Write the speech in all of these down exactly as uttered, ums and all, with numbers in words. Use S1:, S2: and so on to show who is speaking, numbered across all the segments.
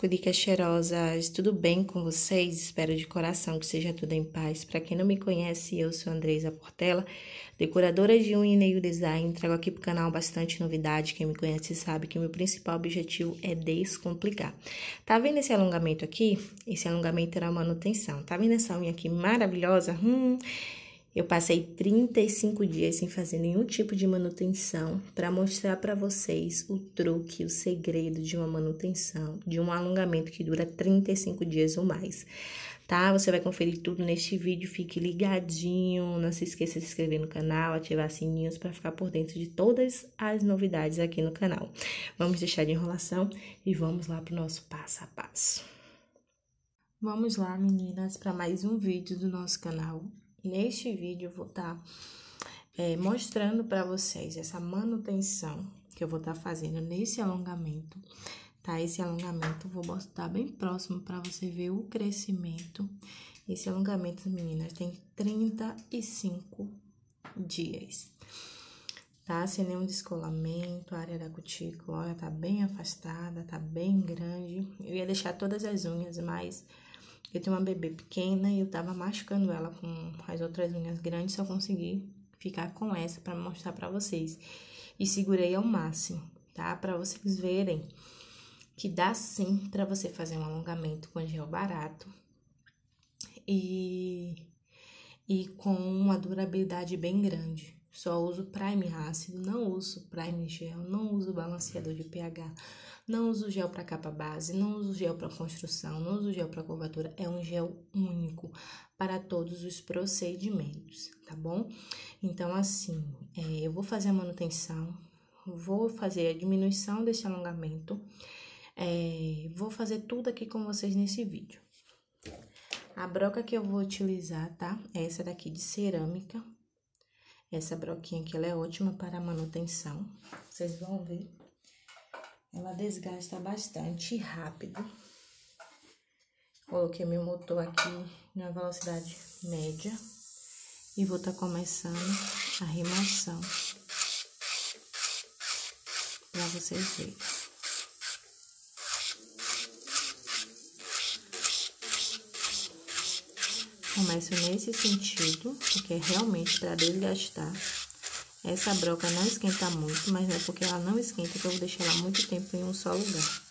S1: curicas cheirosas, tudo bem com vocês? Espero de coração que seja tudo em paz. Para quem não me conhece, eu sou Andresa Portela, decoradora de unha e nail design. Trago aqui pro canal bastante novidade. Quem me conhece sabe que o meu principal objetivo é descomplicar. Tá vendo esse alongamento aqui? Esse alongamento era a manutenção. Tá vendo essa unha aqui maravilhosa? Hum... Eu passei trinta e cinco dias sem fazer nenhum tipo de manutenção para mostrar para vocês o truque, o segredo de uma manutenção, de um alongamento que dura trinta e cinco dias ou mais, tá? Você vai conferir tudo neste vídeo, fique ligadinho, não se esqueça de se inscrever no canal, ativar sininhos para ficar por dentro de todas as novidades aqui no canal. Vamos deixar de enrolação e vamos lá para o nosso passo a passo. Vamos lá, meninas, para mais um vídeo do nosso canal. Neste vídeo, eu vou estar tá, é, mostrando para vocês essa manutenção que eu vou estar tá fazendo nesse alongamento, tá? Esse alongamento, eu vou botar bem próximo para você ver o crescimento. Esse alongamento, meninas, tem trinta e cinco dias, tá? Sem nenhum descolamento, a área da cutícula, olha, tá bem afastada, tá bem grande. Eu ia deixar todas as unhas, mas... eu tenho uma bebê pequena e eu tava machucando ela com as outras unhas grandes, só consegui ficar com essa pra mostrar pra vocês. E segurei ao máximo, tá? Pra vocês verem que dá sim pra você fazer um alongamento com gel barato e, e com uma durabilidade bem grande. Só uso primer ácido, não uso primer gel, não uso balanceador de pH, não uso gel para capa base, não uso gel para construção, não uso gel para curvatura. É um gel único para todos os procedimentos, tá bom? Então, assim, é, eu vou fazer a manutenção, vou fazer a diminuição desse alongamento, é, vou fazer tudo aqui com vocês nesse vídeo. A broca que eu vou utilizar, tá? É essa daqui de cerâmica. Essa broquinha aqui, ela é ótima para manutenção. Vocês vão ver. Ela desgasta bastante rápido. Coloquei meu motor aqui na velocidade média. E vou estar tá começando a remoção. Para vocês verem. Começo nesse sentido, porque é realmente para desgastar. Essa broca não esquenta muito, mas não é porque ela não esquenta que eu vou deixar ela muito tempo em um só lugar.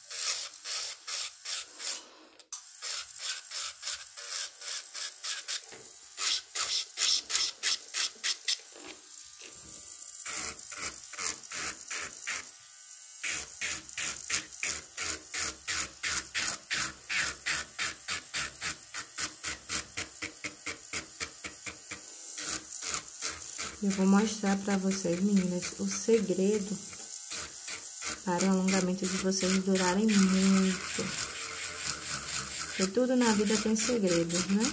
S1: Eu vou mostrar pra vocês, meninas, o segredo para o alongamento de vocês durarem muito. Porque tudo na vida tem segredos, né?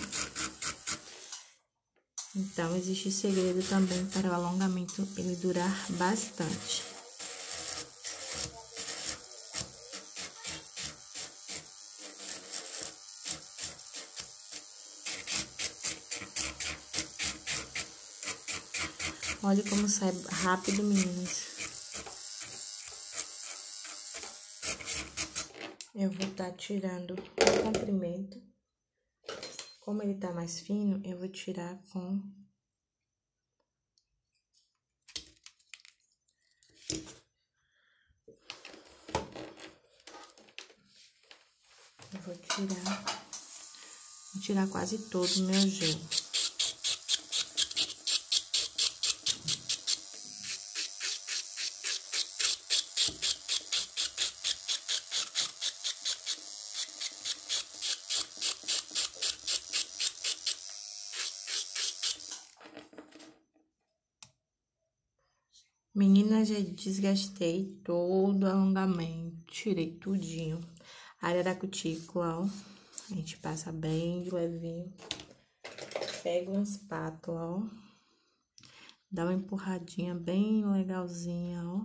S1: Então, existe segredo também para o alongamento ele durar bastante. Olha como sai rápido, meninas. Eu vou estar tá tirando o comprimento. Como ele tá mais fino, eu vou tirar com... Eu vou tirar... Vou tirar quase todo o meu gel. Meninas, já desgastei todo o alongamento, tirei tudinho. A área da cutícula, ó, a gente passa bem de levinho. Pega uma espátula, ó, dá uma empurradinha bem legalzinha, ó.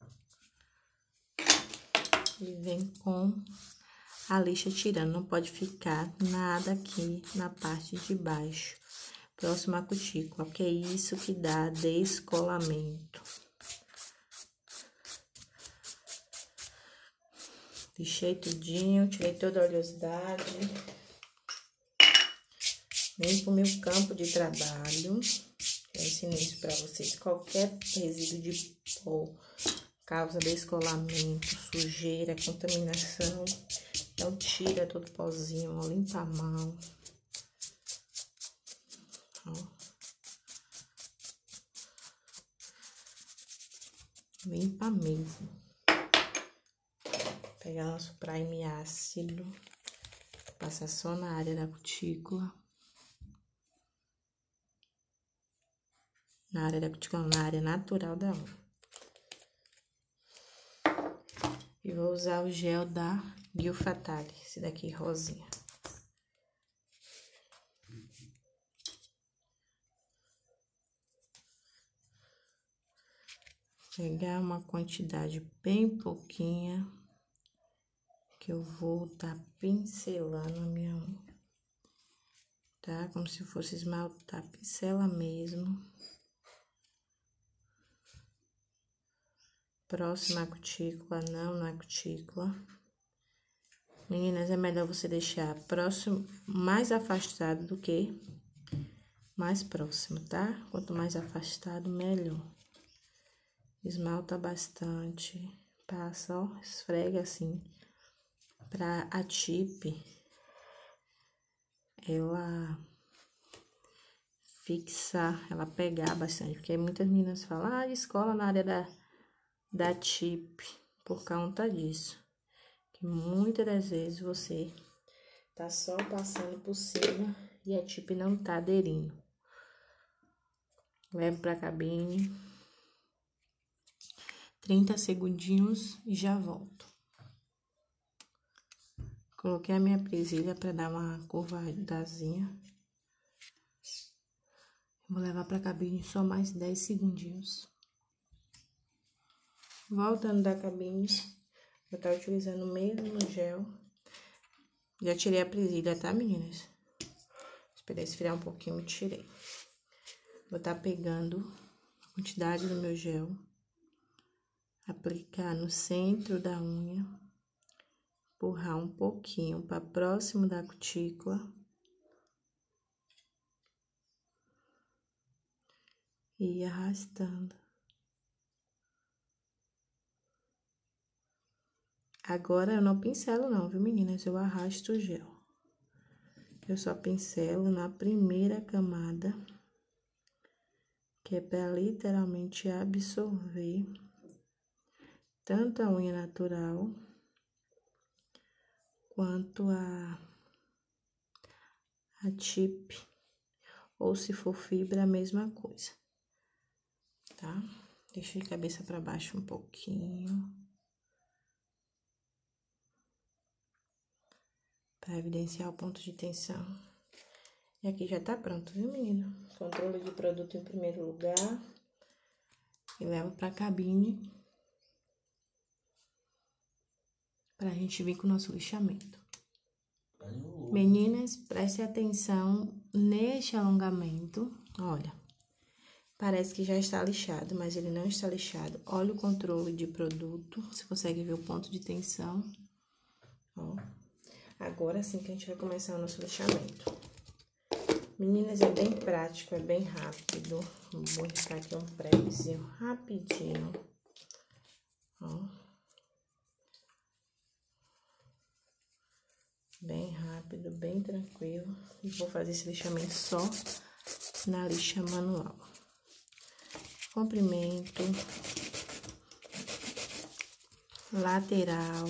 S1: E vem com a lixa tirando, não pode ficar nada aqui na parte de baixo, próximo à cutícula, porque é isso que dá descolamento. Lixei tudinho, tirei toda a oleosidade. Limpo o meu campo de trabalho. Eu ensinei isso pra vocês. Qualquer resíduo de pó causa descolamento, sujeira, contaminação. Então, tira todo o pozinho, ó, limpa a mão. Ó. Limpa mesmo. Pegar nosso prime ácido. Passar só na área da cutícula. Na área da cutícula, na área natural da unha. E vou usar o gel da Gil Fatale, esse daqui rosinha. Pegar uma quantidade bem pouquinha, que eu vou tá pincelando a minha unha, tá? Como se fosse esmaltar, pincela mesmo. Próxima à cutícula, não na cutícula. Meninas, é melhor você deixar próximo, mais afastado do que mais próximo, tá? Quanto mais afastado, melhor. Esmalta bastante, passa, ó, esfrega assim, pra a tip, ela fixar, ela pegar bastante, porque muitas meninas falam, ah, escola na área da, da tip, por conta disso, que muitas das vezes você tá só passando por cima e a tip não tá aderindo. Levo pra cabine. trinta segundinhos e já volto. Coloquei a minha presilha para dar uma curvadazinha. Vou levar para a cabine só mais dez segundinhos. Voltando da cabine, eu estar utilizando o mesmo gel. Já tirei a presilha, tá, meninas? Esperei esfriar um pouquinho e tirei. Vou estar pegando a quantidade do meu gel. Aplicar no centro da unha, empurrar um pouquinho para próximo da cutícula e ir arrastando. Agora eu não pincelo não, viu, meninas? Eu arrasto o gel. Eu só pincelo na primeira camada, que é para literalmente absorver tanto a unha natural quanto a, a tip, ou se for fibra, a mesma coisa, tá? Deixei a cabeça para baixo um pouquinho, para evidenciar o ponto de tensão. E aqui já tá pronto, viu, menino? Controle de produto em primeiro lugar. E levo pra cabine, pra gente vir com o nosso lixamento. Meninas, prestem atenção neste alongamento. Olha, parece que já está lixado, mas ele não está lixado. Olha o controle de produto, você consegue ver o ponto de tensão. Ó, agora sim que a gente vai começar o nosso lixamento. Meninas, é bem prático, é bem rápido. Vou riscar aqui um preguezinho rapidinho. Ó. Bem rápido, bem tranquilo. E vou fazer esse lixamento só na lixa manual. Comprimento. Lateral.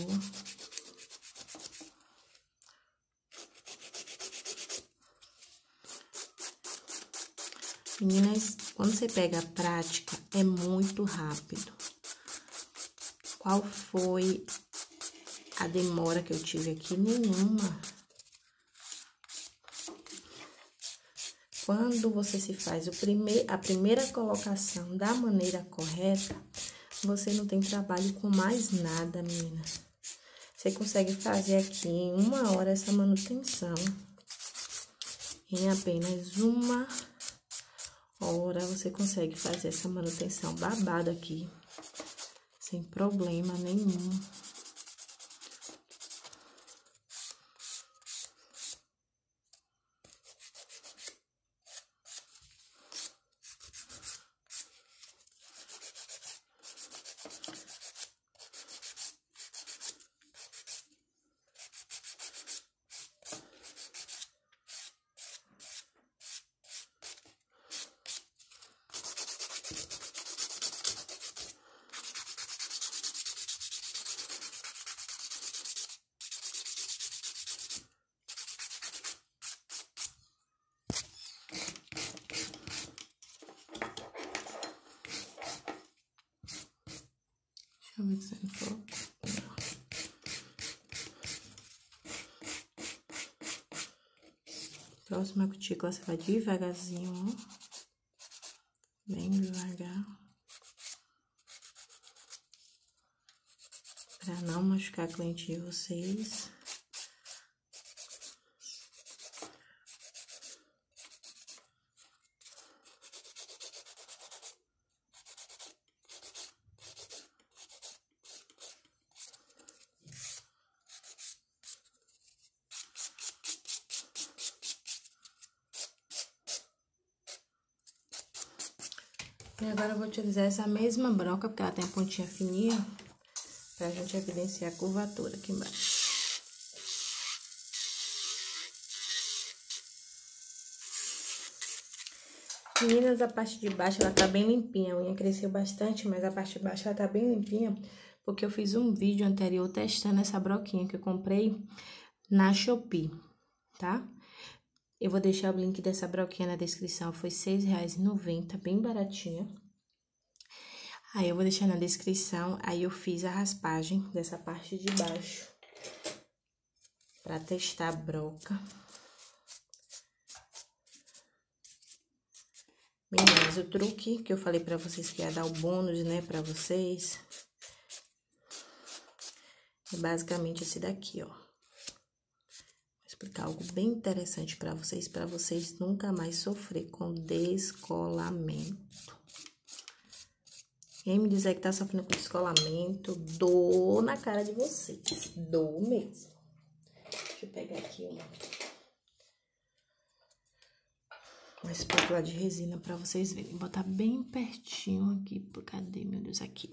S1: Meninas, quando você pega a prática, é muito rápido. Qual foi a demora que eu tive aqui? Nenhuma. Quando você se faz o prime- a primeira colocação da maneira correta, você não tem trabalho com mais nada, menina. Você consegue fazer aqui em uma hora essa manutenção. Em apenas uma hora, você consegue fazer essa manutenção babada aqui, sem problema nenhum. Deixa eu ver se tem foco. Próxima cutícula, você vai devagarzinho, ó. Bem devagar. Pra não machucar a cliente de vocês. E agora eu vou utilizar essa mesma broca, porque ela tem a pontinha fininha, pra gente evidenciar a curvatura aqui embaixo. Meninas, a parte de baixo, ela tá bem limpinha. A unha cresceu bastante, mas a parte de baixo, ela tá bem limpinha, porque eu fiz um vídeo anterior testando essa broquinha que eu comprei na Shopee, tá? Eu vou deixar o link dessa broquinha na descrição, foi seis reais e noventa centavos, bem baratinha. Aí eu vou deixar na descrição, aí eu fiz a raspagem dessa parte de baixo pra testar a broca. Meninas, o truque que eu falei pra vocês que ia dar o bônus, né, pra vocês, é basicamente esse daqui, ó. Explicar algo bem interessante para vocês, para vocês nunca mais sofrer com descolamento. Quem me dizer que tá sofrendo com descolamento, dou na cara de vocês, dou mesmo. Deixa eu pegar aqui uma, uma espátula de resina para vocês verem. Vou botar bem pertinho aqui, cadê, meu Deus, aqui.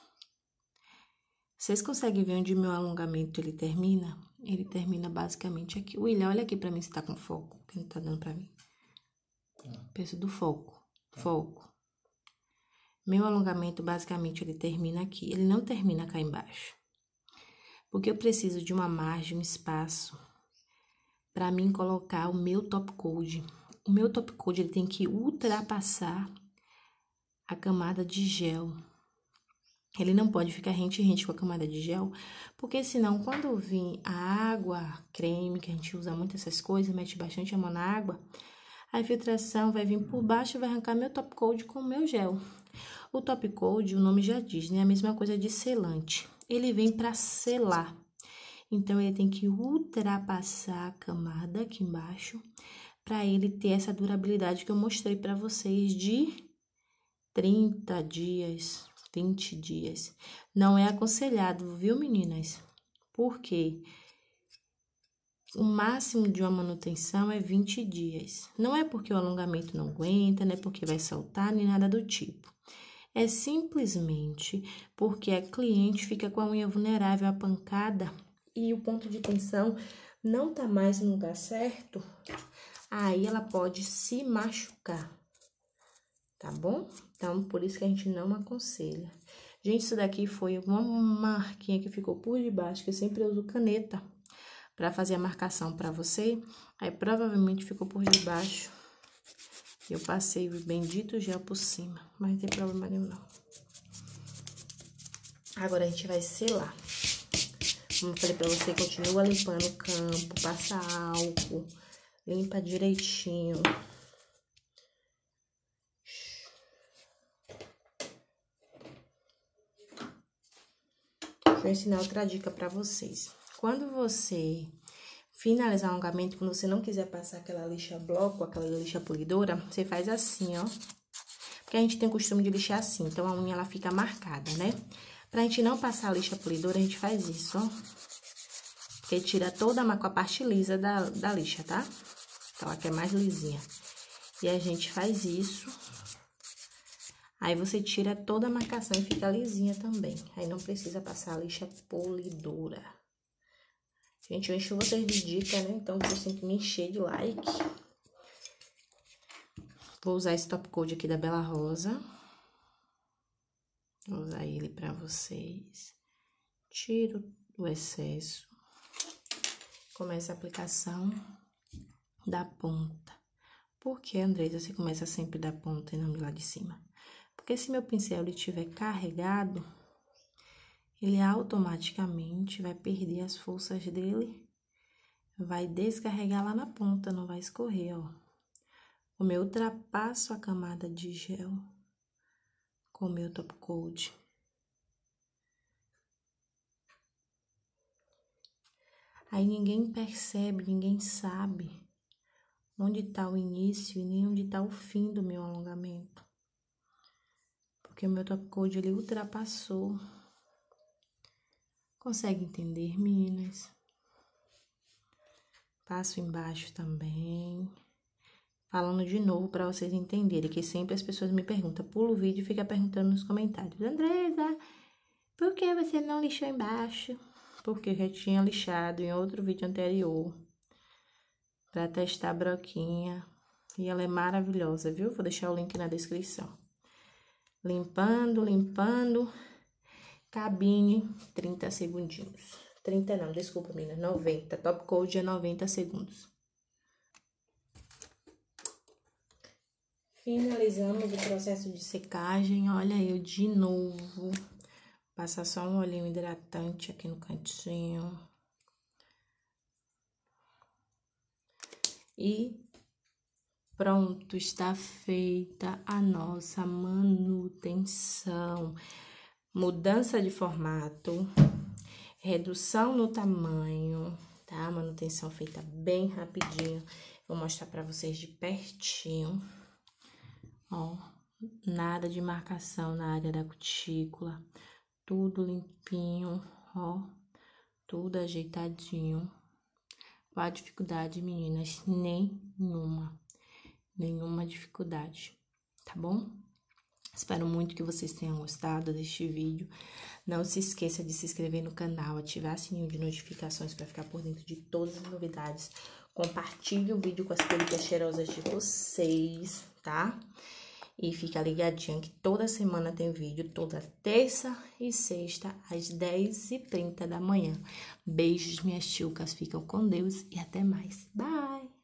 S1: Vocês conseguem ver onde meu alongamento ele termina? Ele termina basicamente aqui. William, olha aqui pra mim se tá com foco, que não tá dando pra mim. Peço do foco, foco. Meu alongamento basicamente ele termina aqui, ele não termina cá embaixo. Porque eu preciso de uma margem, um espaço pra mim colocar o meu top coat. O meu top coat ele tem que ultrapassar a camada de gel. Ele não pode ficar rente-rente com a camada de gel, porque senão quando vir a água, creme, que a gente usa muito essas coisas, mete bastante a mão na água, a infiltração vai vir por baixo e vai arrancar meu top coat com o meu gel. O top coat, o nome já diz, né? A mesma coisa de selante. Ele vem para selar. Então, ele tem que ultrapassar a camada aqui embaixo, para ele ter essa durabilidade que eu mostrei para vocês de trinta dias, vinte dias. Não é aconselhado, viu, meninas? Porque o máximo de uma manutenção é vinte dias. Não é porque o alongamento não aguenta, não é porque vai saltar, nem nada do tipo. É simplesmente porque a cliente fica com a unha vulnerável à pancada e o ponto de tensão não tá mais no lugar certo, aí ela pode se machucar. Tá bom? Então, por isso que a gente não aconselha. Gente, isso daqui foi uma marquinha que ficou por debaixo, que eu sempre uso caneta para fazer a marcação para você. Aí, provavelmente, ficou por debaixo. Eu passei o bendito gel por cima, mas não tem problema nenhum, não. Agora, a gente vai selar. Como eu falei pra você, continua limpando o campo, passa álcool, limpa direitinho. Deixa eu ensinar outra dica pra vocês. Quando você finalizar o alongamento, quando você não quiser passar aquela lixa bloco, aquela lixa polidora, você faz assim, ó. Porque a gente tem o costume de lixar assim, então a unha ela fica marcada, né? Pra gente não passar a lixa polidora, a gente faz isso, ó. Porque tira toda a, com a parte lisa da, da lixa, tá? Então, ela quer mais lisinha. E a gente faz isso. Aí, você tira toda a marcação e fica lisinha também. Aí, não precisa passar a lixa polidora. Gente, eu encho vocês de dica, né? Então, vocês têm que me encher de like. Vou usar esse top coat aqui da Bela Rosa. pra vocês. Tiro o excesso. Começa a aplicação da ponta. Por que, Andresa, você começa sempre da ponta e não do lado de cima? Porque se meu pincel estiver carregado, ele automaticamente vai perder as forças dele, vai descarregar lá na ponta, não vai escorrer, ó. Como eu ultrapasso a camada de gel com o meu top coat. Aí ninguém percebe, ninguém sabe onde tá o início e nem onde tá o fim do meu alongamento. Porque o meu top coat, ele ultrapassou. Consegue entender, meninas? Passo embaixo também. Falando de novo para vocês entenderem, que sempre as pessoas me perguntam, pula o vídeo e fica perguntando nos comentários. Andresa, por que você não lixou embaixo? Porque eu já tinha lixado em outro vídeo anterior para testar a broquinha. E ela é maravilhosa, viu? Vou deixar o link na descrição. Limpando, limpando. Cabine, trinta segundinhos. trinta não, desculpa, menina, noventa. Top coat é noventa segundos. Finalizamos o processo de secagem. Olha eu de novo. Passar só um olhinho hidratante aqui no cantinho. E pronto, está feita a nossa manutenção. Mudança de formato, redução no tamanho, tá? Manutenção feita bem rapidinho. Vou mostrar pra vocês de pertinho. Ó, nada de marcação na área da cutícula. Tudo limpinho, ó. Tudo ajeitadinho. Qual a dificuldade, meninas? Nenhuma. Nenhuma dificuldade, tá bom? Espero muito que vocês tenham gostado deste vídeo. Não se esqueça de se inscrever no canal, ativar o sininho de notificações para ficar por dentro de todas as novidades. Compartilhe o vídeo com as pelicas cheirosas de vocês, tá? E fica ligadinha que toda semana tem vídeo, toda terça e sexta, às dez e trinta da manhã. Beijos, minhas tchucas. Ficam com Deus e até mais. Bye!